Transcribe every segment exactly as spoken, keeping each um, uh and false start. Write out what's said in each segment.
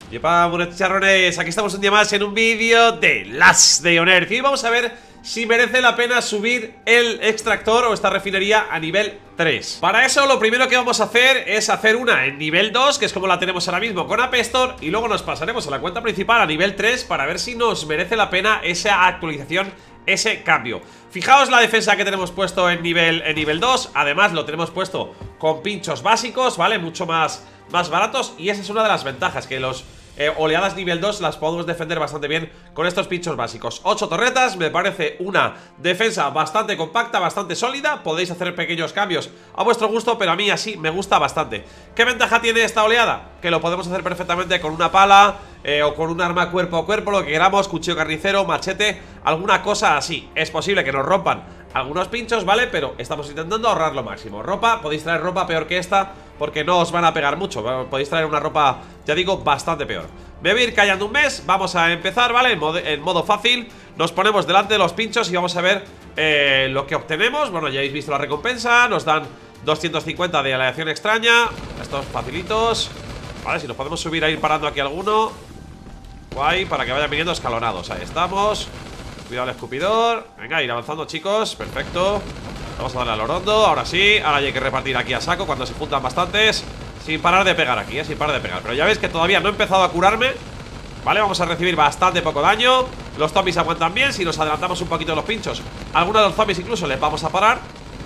Yepa, buenos chicharrones, aquí estamos un día más en un vídeo de Last Day on Earth. Y vamos a ver si merece la pena subir el extractor o esta refinería a nivel tres. Para eso lo primero que vamos a hacer es hacer una en nivel dos, que es como la tenemos ahora mismo con Apestor. Y luego nos pasaremos a la cuenta principal a nivel tres para ver si nos merece la pena esa actualización, ese cambio. Fijaos la defensa que tenemos puesto en nivel, en nivel dos. Además lo tenemos puesto con pinchos básicos, ¿vale? Mucho más, más baratos. Y esa es una de las ventajas, que los eh, oleadas nivel dos las podemos defender bastante bien con estos pinchos básicos. Ocho torretas, me parece una defensa bastante compacta, bastante sólida. Podéis hacer pequeños cambios a vuestro gusto, pero a mí así me gusta bastante. ¿Qué ventaja tiene esta oleada? Que lo podemos hacer perfectamente con una pala eh, o con un arma cuerpo a cuerpo, lo que queramos, cuchillo carnicero, machete, alguna cosa así. Es posible que nos rompan algunos pinchos, ¿vale? Pero estamos intentando ahorrar lo máximo. Ropa, podéis traer ropa peor que esta, porque no os van a pegar mucho. Podéis traer una ropa, ya digo, bastante peor. Me voy a ir callando un mes, vamos a empezar, ¿vale? En modo, en modo fácil. Nos ponemos delante de los pinchos y vamos a ver eh, lo que obtenemos. Bueno, ya habéis visto la recompensa. Nos dan doscientos cincuenta de aleación extraña. Estos facilitos. Vale, si nos podemos subir a ir parando aquí alguno. Guay, para que vayan viniendo escalonados. Ahí estamos. Cuidado el escupidor. Venga, ir avanzando, chicos. Perfecto. Vamos a darle al orondo. Ahora sí. Ahora hay que repartir aquí a saco cuando se juntan bastantes. Sin parar de pegar aquí, ¿eh? Sin parar de pegar. Pero ya veis que todavía no he empezado a curarme. Vale, vamos a recibir bastante poco daño. Los zombies aguantan bien. Si nos adelantamos un poquito de los pinchos, algunos de los zombies incluso les vamos a parar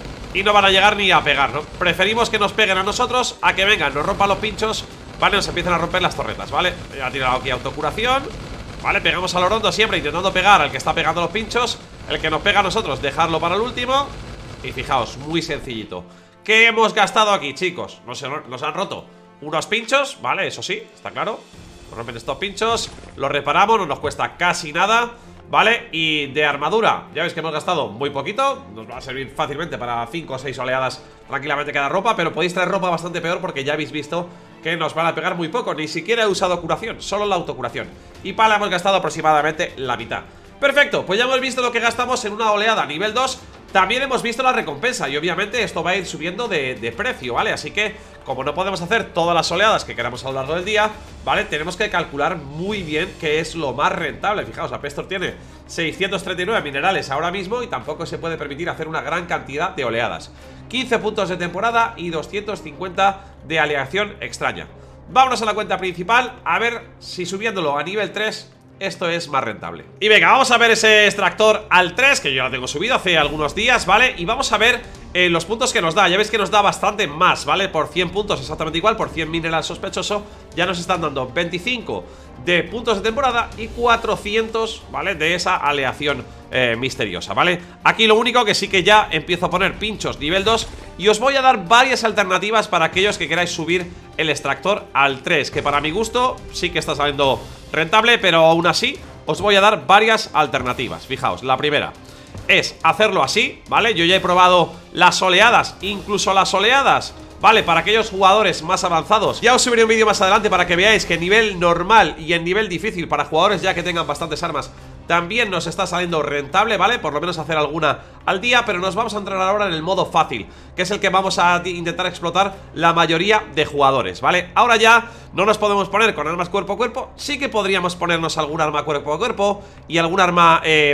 y no van a llegar ni a pegar, ¿no? Preferimos que nos peguen a nosotros a que vengan, nos rompan los pinchos. Vale, nos empiezan a romper las torretas, ¿vale? Ya he tirado aquí autocuración. Vale, pegamos al orondo siempre intentando pegar al que está pegando los pinchos. El que nos pega a nosotros, dejarlo para el último. Y fijaos, muy sencillito. ¿Qué hemos gastado aquí, chicos? Nos, nos han roto unos pinchos, ¿vale? Eso sí, está claro. Nos rompen estos pinchos, los reparamos, no nos cuesta casi nada, ¿vale? Y de armadura, ya veis que hemos gastado muy poquito. Nos va a servir fácilmente para cinco o seis oleadas tranquilamente cada ropa. Pero podéis traer ropa bastante peor porque ya habéis visto que nos van a pegar muy poco. Ni siquiera he usado curación, solo la autocuración. Y pala hemos gastado aproximadamente la mitad. Perfecto, pues ya hemos visto lo que gastamos en una oleada nivel dos. También hemos visto la recompensa y obviamente esto va a ir subiendo de, de precio, ¿vale? Así que, como no podemos hacer todas las oleadas que queramos a lo largo del día, ¿vale? Tenemos que calcular muy bien qué es lo más rentable. Fijaos, Apestor tiene seiscientos treinta y nueve minerales ahora mismo y tampoco se puede permitir hacer una gran cantidad de oleadas. quince puntos de temporada y doscientos cincuenta de aleación extraña. Vámonos a la cuenta principal a ver si subiéndolo a nivel tres esto es más rentable. Y venga, vamos a ver ese extractor al tres, que yo lo tengo subido hace algunos días, ¿vale? Y vamos a ver eh, los puntos que nos da. Ya veis que nos da bastante más, ¿vale? Por cien puntos exactamente igual, por cien mineral sospechoso ya nos están dando veinticinco de puntos de temporada y cuatrocientos, ¿vale? De esa aleación eh, misteriosa, ¿vale? Aquí lo único que sí que ya empiezo a poner pinchos nivel dos. Y os voy a dar varias alternativas para aquellos que queráis subir el extractor al tres, que para mi gusto sí que está saliendo rentable, pero aún así os voy a dar varias alternativas. Fijaos, la primera es hacerlo así, ¿vale? Yo ya he probado las oleadas, incluso las oleadas, ¿vale? Para aquellos jugadores más avanzados, ya os subiré un vídeo más adelante para que veáis que en nivel normal y en nivel difícil, para jugadores ya que tengan bastantes armas, también nos está saliendo rentable, ¿vale? Por lo menos hacer alguna al día. Pero nos vamos a entrar ahora en el modo fácil, que es el que vamos a intentar explotar la mayoría de jugadores, ¿vale? Ahora ya no nos podemos poner con armas cuerpo a cuerpo. Sí que podríamos ponernos algún arma cuerpo a cuerpo y algún arma eh,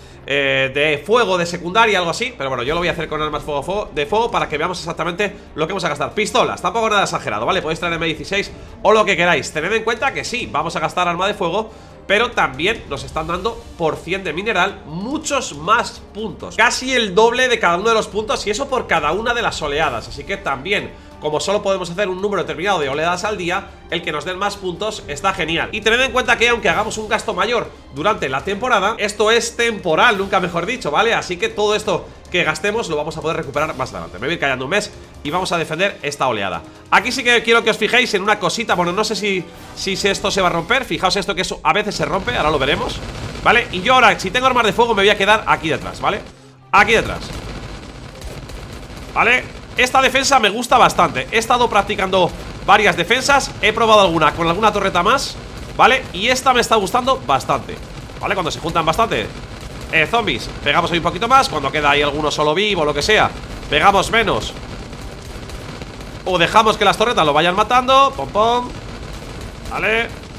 eh, de fuego de secundaria, algo así. Pero bueno, yo lo voy a hacer con armas fuego, fuego, de fuego para que veamos exactamente lo que vamos a gastar. Pistolas, tampoco nada exagerado, ¿vale? Podéis traer eme dieciséis o lo que queráis. Tened en cuenta que sí, vamos a gastar arma de fuego, pero también nos están dando por cien de mineral muchos más puntos, casi el doble de cada uno de los puntos, y eso por cada una de las oleadas. Así que también, como solo podemos hacer un número determinado de oleadas al día, el que nos den más puntos está genial. Y tened en cuenta que aunque hagamos un gasto mayor durante la temporada, esto es temporal, nunca mejor dicho, ¿vale? Así que todo esto que gastemos lo vamos a poder recuperar más adelante. Me voy a ir callando un mes y vamos a defender esta oleada. Aquí sí que quiero que os fijéis en una cosita. Bueno, no sé si, si esto se va a romper. Fijaos esto, que eso a veces se rompe, ahora lo veremos, ¿vale? Y yo ahora, si tengo armas de fuego, me voy a quedar aquí detrás, ¿vale? Aquí detrás, ¿vale? Esta defensa me gusta bastante. He estado practicando varias defensas, he probado alguna con alguna torreta más, ¿vale? Y esta me está gustando bastante, ¿vale? Cuando se juntan bastante eh, zombies, pegamos ahí un poquito más. Cuando queda ahí alguno solo vivo o lo que sea, pegamos menos. O dejamos que las torretas lo vayan matando. Pom pom. Vale.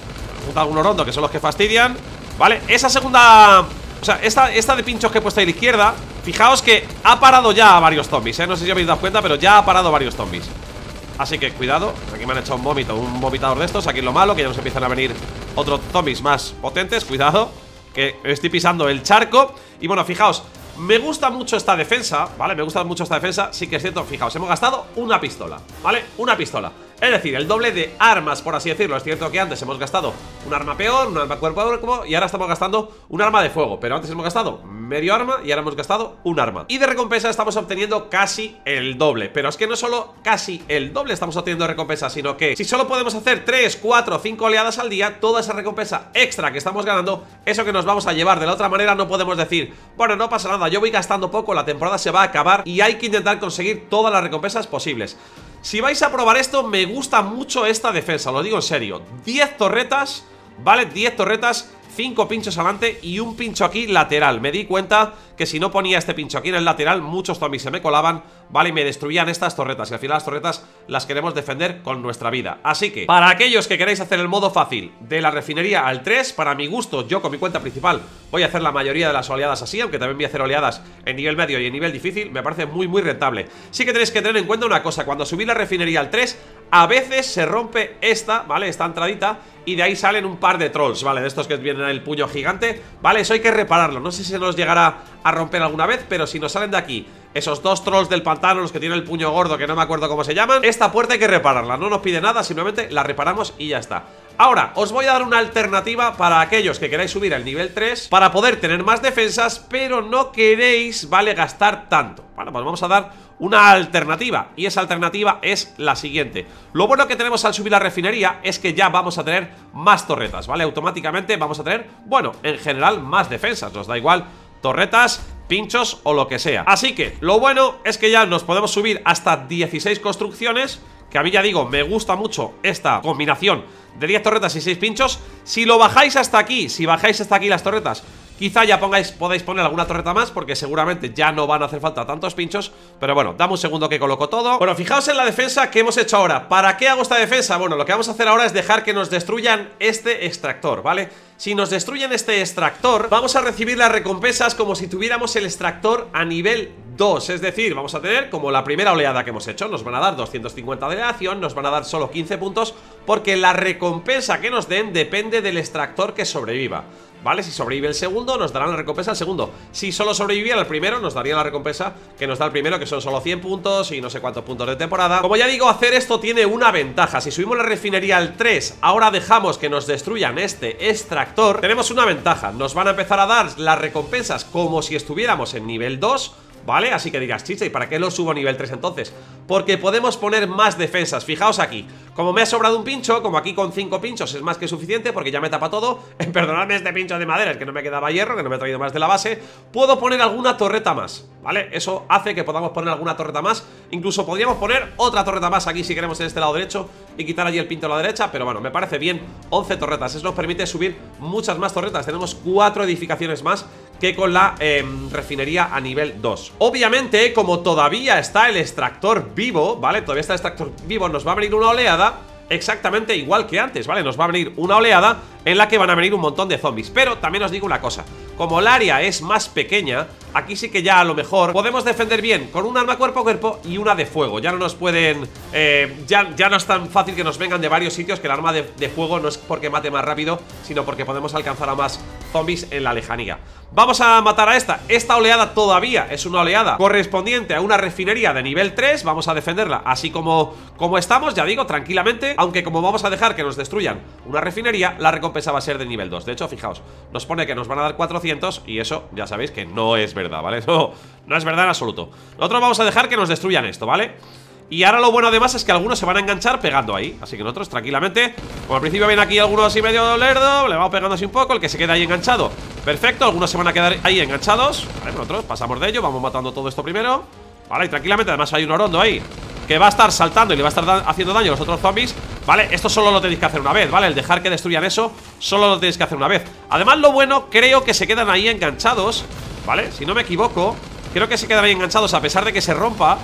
junta algún orondo, que son los que fastidian. Vale, esa segunda... O sea, esta, esta de pinchos que he puesto ahí a la izquierda, fijaos que ha parado ya a varios zombies, ¿eh? No sé si habéis dado cuenta, pero ya ha parado varios zombies. Así que cuidado, aquí me han echado un vómito, un vomitador de estos. Aquí lo malo, que ya nos empiezan a venir otros zombies más potentes. Cuidado, que estoy pisando el charco. Y bueno, fijaos, me gusta mucho esta defensa, ¿vale? Me gusta mucho esta defensa, sí que es cierto. Fijaos, hemos gastado una pistola, ¿vale? Una pistola, es decir, el doble de armas, por así decirlo. Es cierto que antes hemos gastado un arma peor, un arma cuerpo a cuerpo, y ahora estamos gastando un arma de fuego. Pero antes hemos gastado medio arma y ahora hemos gastado un arma. Y de recompensa estamos obteniendo casi el doble. Pero es que no solo casi el doble estamos obteniendo de recompensa, sino que si solo podemos hacer tres, cuatro, cinco oleadas al día, toda esa recompensa extra que estamos ganando, eso que nos vamos a llevar. De la otra manera no podemos decir, bueno, no pasa nada, yo voy gastando poco, la temporada se va a acabar y hay que intentar conseguir todas las recompensas posibles. Si vais a probar esto, me gusta mucho esta defensa, lo digo en serio. diez torretas, ¿vale? diez torretas, cinco pinchos adelante y un pincho aquí lateral. Me di cuenta que si no ponía este pincho aquí en el lateral, muchos zombies se me colaban, ¿vale? Y me destruían estas torretas. Y al final las torretas las queremos defender con nuestra vida. Así que, para aquellos que queráis hacer el modo fácil de la refinería al tres, para mi gusto, yo con mi cuenta principal voy a hacer la mayoría de las oleadas así, aunque también voy a hacer oleadas en nivel medio y en nivel difícil. Me parece muy muy rentable. Sí que tenéis que tener en cuenta una cosa: cuando subí la refinería al tres, a veces se rompe esta, ¿vale? Esta entradita, y de ahí salen un par de trolls, ¿vale? De estos que vienen el puño gigante, ¿vale? Eso hay que repararlo. No sé si se nos llegará a romper alguna vez, pero si nos salen de aquí esos dos trolls del pantano, los que tienen el puño gordo, que no me acuerdo cómo se llaman, esta puerta hay que repararla. No nos pide nada, simplemente la reparamos y ya está. Ahora, os voy a dar una alternativa para aquellos que queráis subir al nivel tres, para poder tener más defensas, pero no queréis, ¿vale?, gastar tanto. Bueno, pues vamos a dar una alternativa, y esa alternativa es la siguiente. Lo bueno que tenemos al subir la refinería es que ya vamos a tener más torretas, ¿vale? Automáticamente vamos a tener, bueno, en general más defensas, nos da igual torretas, pinchos o lo que sea. Así que lo bueno es que ya nos podemos subir hasta dieciséis construcciones, que a mí, ya digo, me gusta mucho esta combinación de diez torretas y seis pinchos. Si lo bajáis hasta aquí, si bajáis hasta aquí las torretas, quizá ya pongáis, podáis poner alguna torreta más, porque seguramente ya no van a hacer falta tantos pinchos. Pero bueno, dame un segundo que coloco todo. Bueno, fijaos en la defensa que hemos hecho ahora. ¿Para qué hago esta defensa? Bueno, lo que vamos a hacer ahora es dejar que nos destruyan este extractor, ¿vale? Si nos destruyen este extractor, vamos a recibir las recompensas como si tuviéramos el extractor a nivel dos. Es decir, vamos a tener como la primera oleada que hemos hecho. Nos van a dar doscientos cincuenta de aleación, nos van a dar solo quince puntos, porque la recompensa que nos den depende del extractor que sobreviva, ¿vale? Si sobrevive el segundo, nos darán la recompensa al segundo. Si solo sobreviviera el primero, nos daría la recompensa que nos da el primero, que son solo cien puntos y no sé cuántos puntos de temporada. Como ya digo, hacer esto tiene una ventaja. Si subimos la refinería al tres, ahora dejamos que nos destruyan este extractor, tenemos una ventaja. Nos van a empezar a dar las recompensas como si estuviéramos en nivel dos, ¿vale? Así que digas, chicha, ¿y para qué lo subo a nivel tres entonces? Porque podemos poner más defensas. Fijaos aquí, como me ha sobrado un pincho, como aquí con cinco pinchos es más que suficiente, porque ya me tapa todo. Perdonadme este pincho de madera, es que no me quedaba hierro, que no me he traído más de la base. Puedo poner alguna torreta más, ¿vale? Eso hace que podamos poner alguna torreta más. Incluso podríamos poner otra torreta más aquí si queremos en este lado derecho y quitar allí el pinto a la derecha. Pero bueno, me parece bien, once torretas. Eso nos permite subir muchas más torretas. Tenemos cuatro edificaciones más que con la eh, refinería a nivel dos. Obviamente, como todavía está el extractor vivo, ¿vale? Todavía está el extractor vivo, nos va a venir una oleada exactamente igual que antes, ¿vale? Nos va a venir una oleada en la que van a venir un montón de zombies. Pero también os digo una cosa, como el área es más pequeña, aquí sí que ya a lo mejor podemos defender bien con un arma cuerpo a cuerpo y una de fuego. Ya no nos pueden... Eh, ya, ya no es tan fácil que nos vengan de varios sitios, que el arma de, de fuego no es porque mate más rápido, sino porque podemos alcanzar a más zombies en la lejanía. Vamos a matar a esta. Esta oleada todavía es una oleada correspondiente a una refinería de nivel tres. Vamos a defenderla así como, como estamos, ya digo, tranquilamente. Aunque como vamos a dejar que nos destruyan una refinería, la recompensa va a ser de nivel dos. De hecho, fijaos, nos pone que nos van a dar cuatrocientos y eso ya sabéis que no es verdad, ¿vale? No, no es verdad en absoluto. Nosotros vamos a dejar que nos destruyan esto, ¿vale? Y ahora lo bueno además es que algunos se van a enganchar pegando ahí. Así que nosotros tranquilamente, como al principio ven aquí algunos así medio lerdo, le vamos pegando así un poco. El que se queda ahí enganchado, perfecto, algunos se van a quedar ahí enganchados, ¿vale? Nosotros pasamos de ello, vamos matando todo esto primero, ¿vale? Y tranquilamente, además hay un orondo ahí que va a estar saltando y le va a estar haciendo daño a los otros zombies, ¿vale? Esto solo lo tenéis que hacer una vez, ¿vale? El dejar que destruyan eso, solo lo tenéis que hacer una vez. Además, lo bueno, creo que se quedan ahí enganchados, ¿vale? Si no me equivoco, creo que se quedan ahí enganchados a pesar de que se rompa.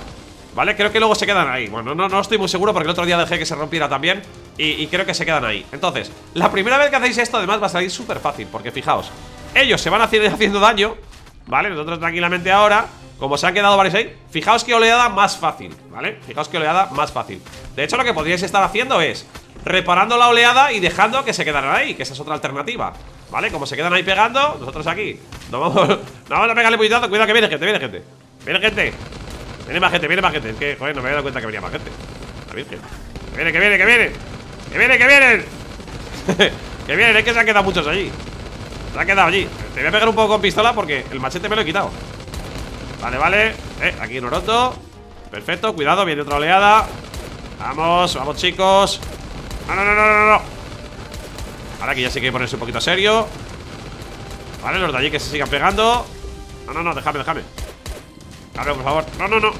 ¿vale? Creo que luego se quedan ahí. Bueno, no, no estoy muy seguro porque el otro día dejé que se rompiera también y, y creo que se quedan ahí. Entonces, la primera vez que hacéis esto además va a salir súper fácil, porque fijaos, ellos se van haciendo, haciendo daño, ¿vale? Nosotros tranquilamente ahora, como se han quedado varios ahí, fijaos qué oleada más fácil, ¿vale? Fijaos qué oleada más fácil. De hecho, lo que podríais estar haciendo es reparando la oleada y dejando que se quedaran ahí, que esa es otra alternativa, ¿vale? Como se quedan ahí pegando, nosotros aquí no vamos, no vamos a pegarle puñetazo. Cuidado que viene gente, viene gente. Viene gente. Viene más gente, viene más gente. Es que, joder, no me había dado cuenta que venía más gente. La Virgen. Que viene, que viene, que viene. Que viene, que vienen. Que vienen, es que se han quedado muchos allí. Se han quedado allí. Te voy a pegar un poco con pistola porque el machete me lo he quitado. Vale, vale. Eh, aquí Noroto. Perfecto, cuidado, viene otra oleada. Vamos, vamos chicos. No, no, no, no, no, no. Ahora que ya sí que hay que ponerse un poquito serio. Vale, los de allí que se sigan pegando. No, no, no, déjame, déjame. Déjame, por favor. No, no, no.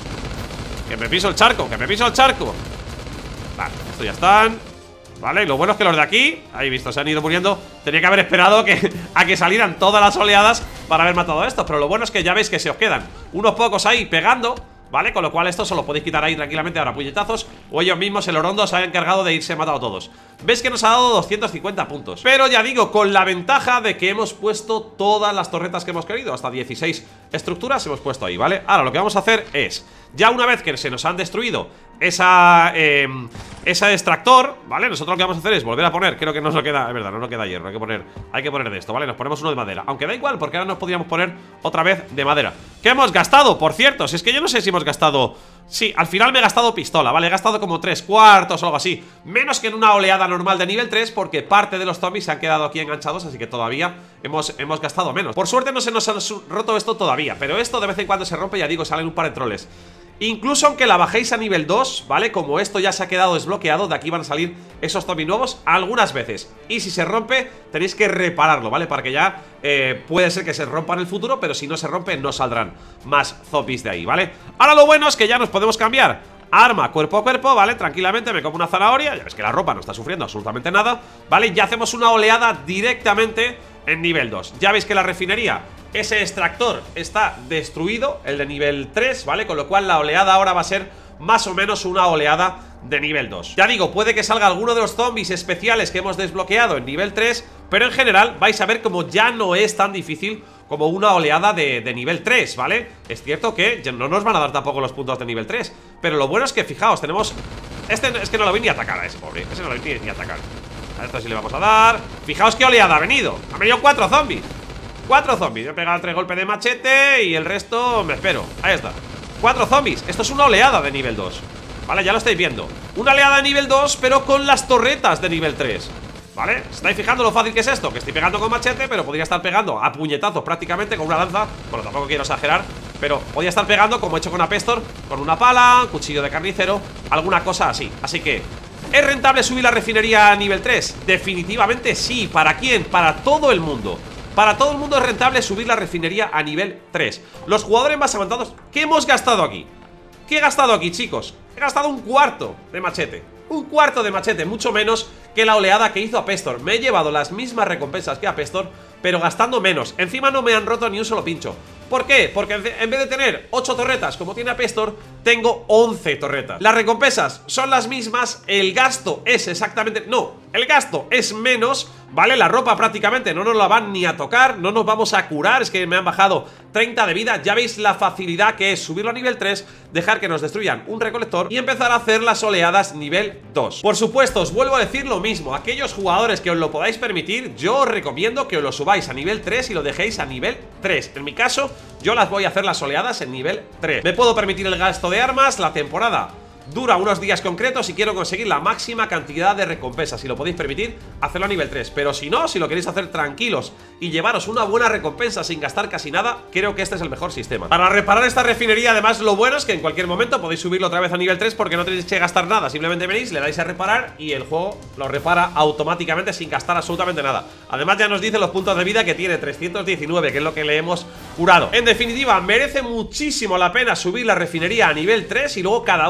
Que me piso el charco, que me piso el charco. Vale, estos ya están. Vale, y lo bueno es que los de aquí, ahí visto, se han ido muriendo. Tenía que haber esperado que, a que salieran todas las oleadas para haber matado a estos. Pero lo bueno es que ya veis que se os quedan unos pocos ahí pegando, ¿vale? Con lo cual estos se los podéis quitar ahí tranquilamente ahora puñetazos. O ellos mismos, el Orondo, se han encargado de irse matado a todos. Veis que nos ha dado doscientos cincuenta puntos. Pero ya digo, con la ventaja de que hemos puesto todas las torretas que hemos querido. Hasta dieciséis estructuras hemos puesto ahí, ¿vale? Ahora lo que vamos a hacer es, ya una vez que se nos han destruido esa, eh, ese extractor, ¿vale? Nosotros lo que vamos a hacer es volver a poner, creo que no nos queda, es verdad, no nos queda hierro, hay que poner, hay que poner de esto, ¿vale? Nos ponemos uno de madera, aunque da igual porque ahora nos podríamos poner otra vez de madera. ¿Qué hemos gastado? Por cierto, si es que yo no sé si hemos gastado... Sí, al final me he gastado pistola, ¿vale? He gastado como tres cuartos o algo así. Menos que en una oleada normal de nivel tres, porque parte de los zombies se han quedado aquí enganchados, así que todavía hemos, hemos gastado menos. Por suerte no se nos ha roto esto todavía, pero esto de vez en cuando se rompe, ya digo, salen un par de troles. Incluso aunque la bajéis a nivel dos, ¿vale? Como esto ya se ha quedado desbloqueado, de aquí van a salir esos zombies nuevos algunas veces. Y si se rompe, tenéis que repararlo, ¿vale? Para que ya eh, puede ser que se rompa en el futuro, pero si no se rompe, no saldrán más zombies de ahí, ¿vale? Ahora lo bueno es que ya nos podemos cambiar arma cuerpo a cuerpo, ¿vale? Tranquilamente me como una zanahoria, ya ves que la ropa no está sufriendo absolutamente nada, ¿vale? Ya hacemos una oleada directamente en nivel dos. Ya veis que la refinería, ese extractor está destruido, el de nivel tres, ¿vale? Con lo cual la oleada ahora va a ser más o menos una oleada de nivel dos. Ya digo, puede que salga alguno de los zombies especiales que hemos desbloqueado en nivel tres, pero en general vais a ver como ya no es tan difícil como una oleada de, de nivel tres, ¿vale? Es cierto que ya no nos van a dar tampoco los puntos de nivel tres, pero lo bueno es que, fijaos, tenemos... Este es que no lo vi ni atacar a ese pobre, ese no lo vi ni atacar. A esto sí le vamos a dar. Fijaos qué oleada ha venido. Han venido cuatro zombies. Cuatro zombies. He pegado tres golpes de machete y el resto me espero. Ahí está. Cuatro zombies. Esto es una oleada de nivel dos. Vale, ya lo estáis viendo. Una oleada de nivel dos, pero con las torretas de nivel tres. ¿Vale? ¿Estáis fijando lo fácil que es esto? Que estoy pegando con machete, pero podría estar pegando a puñetazos prácticamente con una lanza. Bueno, tampoco quiero exagerar, pero podría estar pegando como he hecho con Apestor, con una pala, cuchillo de carnicero, alguna cosa así. Así que, ¿es rentable subir la refinería a nivel tres? Definitivamente sí. ¿Para quién? Para todo el mundo. Para todo el mundo es rentable subir la refinería a nivel tres. Los jugadores más avanzados, ¿qué hemos gastado aquí? ¿Qué he gastado aquí, chicos? He gastado un cuarto de machete. Un cuarto de machete, mucho menos que la oleada que hizo Apestor. Me he llevado las mismas recompensas que Apestor, pero gastando menos. Encima no me han roto ni un solo pincho. ¿Por qué? Porque en vez de tener ocho torretas como tiene Apestor, tengo once torretas. Las recompensas son las mismas, el gasto es exactamente... No, el gasto es menos, ¿vale? La ropa prácticamente no nos la van ni a tocar, no nos vamos a curar, es que me han bajado treinta de vida. Ya veis la facilidad que es subirlo a nivel tres, dejar que nos destruyan un recolector y empezar a hacer las oleadas nivel dos. Por supuesto, os vuelvo a decir lo mismo, aquellos jugadores que os lo podáis permitir, yo os recomiendo que os lo subáis a nivel tres y lo dejéis a nivel tres. En mi caso, yo las voy a hacer las oleadas en nivel tres. Me puedo permitir el gasto de armas, la temporada dura unos días concretos y quiero conseguir la máxima cantidad de recompensas. Si lo podéis permitir, hacerlo a nivel tres. Pero si no, si lo queréis hacer tranquilos y llevaros una buena recompensa sin gastar casi nada, creo que este es el mejor sistema. Para reparar esta refinería, además, lo bueno es que en cualquier momento podéis subirlo otra vez a nivel tres porque no tenéis que gastar nada. Simplemente venís, le dais a reparar y el juego lo repara automáticamente sin gastar absolutamente nada. Además, ya nos dice los puntos de vida que tiene, trescientos diecinueve, que es lo que le hemos curado. En definitiva, merece muchísimo la pena subir la refinería a nivel tres y luego cada uno que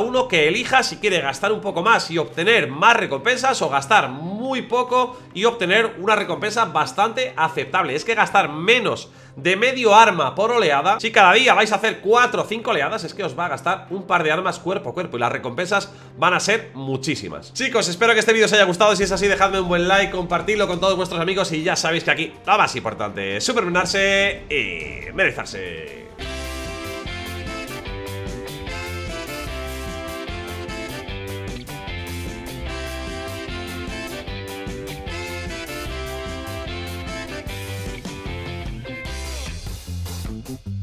que elija si quiere gastar un poco más y obtener más recompensas o gastar muy poco y obtener una recompensa bastante aceptable. Es que gastar menos de medio arma por oleada, si cada día vais a hacer cuatro o cinco oleadas, es que os va a gastar un par de armas cuerpo a cuerpo y las recompensas van a ser muchísimas. Chicos, espero que este vídeo os haya gustado. Si es así, dejadme un buen like, compartidlo con todos vuestros amigos y ya sabéis que aquí lo más importante es supermenarse y merezarse. Thank you.